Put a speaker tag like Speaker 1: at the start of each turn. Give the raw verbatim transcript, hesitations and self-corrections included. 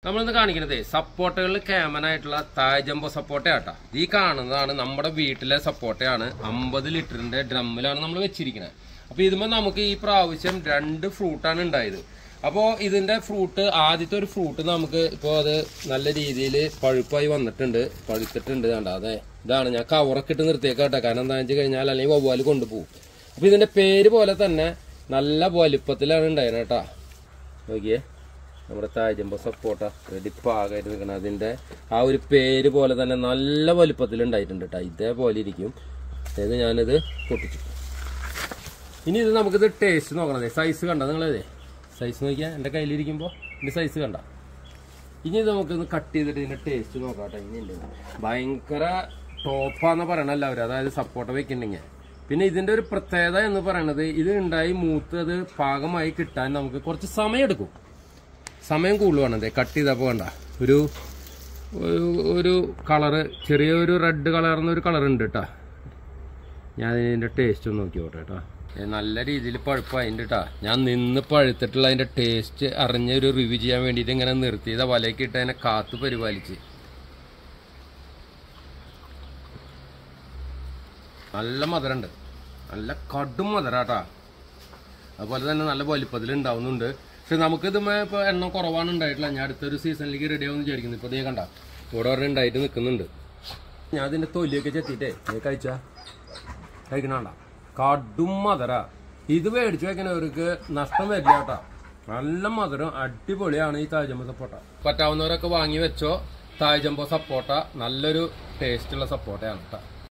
Speaker 1: നമ്മളിന്ന് കാണിക്കുന്നത് സപ്പോർട്ടകളിൽ കേമനായിട്ടുള്ള തായ് ജംബോ സപ്പോർട്ടയാട്ടാ. ഈ കാണുന്നതാണ് നമ്മുടെ വീട്ടിലെ സപ്പോർട്ടയാണ്. അമ്പത് ലിറ്ററിന്റെ ഡ്രമ്മിലാണ് നമ്മൾ വെച്ചിരിക്കുന്നത്. അപ്പൊ ഇതുമ്പോൾ നമുക്ക് ഈ പ്രാവശ്യം രണ്ട് ഫ്രൂട്ടാണ് ഉണ്ടായത്. അപ്പോൾ ഇതിന്റെ ഫ്രൂട്ട് ആദ്യത്തെ ഒരു ഫ്രൂട്ട് നമുക്ക് ഇപ്പോൾ അത് നല്ല രീതിയിൽ പഴുപ്പായി വന്നിട്ടുണ്ട്, പഴുത്തിട്ടുണ്ട്. കണ്ട അതെ, ഇതാണ് ഞാൻ കവറൊക്കെ ഇട്ട് നിർത്തിയേക്കാട്ടെ. കാരണം എന്താണെന്ന് വെച്ച് കഴിഞ്ഞാൽ അല്ലെങ്കിൽ വവ്വാല് കൊണ്ടുപോകും. അപ്പൊ ഇതിന്റെ പേര് പോലെ തന്നെ നല്ല വലുപ്പത്തിലാണ് ഉണ്ടായിരുന്നത് കേട്ടാ. നോക്കിയേ, നമ്മുടെ തായ് ജംബോ സപ്പോർട്ട റെഡി പാകമായിട്ട് നിൽക്കണം. അതിന്റെ ആ ഒരു പേര് പോലെ തന്നെ നല്ല വലുപ്പത്തിൽ ഉണ്ടായിട്ടുണ്ട് കേട്ടോ. ഇതേപോലെ ഇരിക്കും. അതായത് ഞാനിത് പൊട്ടിച്ചു. ഇനി ഇത് നമുക്കിത് ടേസ്റ്റ് നോക്കണത്. സൈസ് കണ്ട നിങ്ങളതേ, സൈസ് നോക്കിയാൽ എൻ്റെ കയ്യിലിരിക്കുമ്പോൾ ഇതിന്റെ സൈസ് കണ്ട. ഇനി ഇത് നമുക്കൊന്ന് കട്ട് ചെയ്തിട്ട് ഇതിന്റെ ടേസ്റ്റ് നോക്കാം കേട്ടോ. ഇനി ഭയങ്കര ടോപ്പാന്ന് പറയണ എല്ലാവരും, അതായത് സപ്പോർട്ട വെക്കുന്നുണ്ടെങ്കിൽ. പിന്നെ ഇതിന്റെ ഒരു പ്രത്യേകത എന്ന് പറയണത്, ഇത് ഉണ്ടായി മൂത്ത് അത് പാകമായി കിട്ടാൻ നമുക്ക് കുറച്ച് സമയം എടുക്കും. സമയം കൂടുതലാണ്. കട്ട് ചെയ്തപ്പോൾ കണ്ട ഒരു ഒരു കളറ്, ചെറിയൊരു റെഡ് കളർന്ന ഒരു കളർ ഉണ്ട് കേട്ടോ. ഞാൻ ഇതിന്റെ ടേസ്റ്റ് ഒന്ന് നോക്കിയോട്ടെ കേട്ടോ. നല്ല രീതിയിൽ പഴുപ്പായിട്ടുണ്ട് കേട്ടോ. ഞാൻ നിന്ന് പഴുത്തിട്ടുള്ള അതിന്റെ ടേസ്റ്റ് അറിഞ്ഞൊരു റിവ്യൂ ചെയ്യാൻ വേണ്ടിയിട്ട് ഇങ്ങനെ നിർത്തിയത് വലയ്ക്ക് ഇട്ട് അതിനെ കാത്തു പരിപാലിച്ച്. നല്ല മധുരമുണ്ട്, നല്ല കടും മധുരാട്ടാ. അതുപോലെ തന്നെ നല്ല വലിപ്പത്തിൽ ഉണ്ടാവുന്നുണ്ട്. പക്ഷെ നമുക്കിതുമേ ഇപ്പോൾ എണ്ണം കുറവാണ് ഉണ്ടായിട്ടില്ല. ഞാൻ അടുത്തൊരു സീസണിലേക്ക് റെഡി ആവുമെന്ന് വിചാരിക്കുന്നു. ഇപ്പോൾ ഇതേ കണ്ട ഇവിടെ ഒരെണ്ണം ഉണ്ടായിട്ട് നിൽക്കുന്നുണ്ട്. ഞാൻ ഇതിന്റെ തൊലിയൊക്കെ ചെത്തിയിട്ടേ നീ കഴിച്ചാ കഴിക്കണണ്ട. കടും മധുര. ഇത് മേടിച്ചു വെക്കുന്നവർക്ക് നഷ്ടം വരില്ല കേട്ടോ. നല്ല മധുരം, അടിപൊളിയാണ് ഈ തായ് ജംബോ സപ്പോർട്ട. പറ്റാവുന്നവരൊക്കെ വാങ്ങി വെച്ചോ. തായ് ജംബോ സപ്പോർട്ട നല്ലൊരു ടേസ്റ്റുള്ള സപ്പോർട്ടയാണ് കേട്ടോ.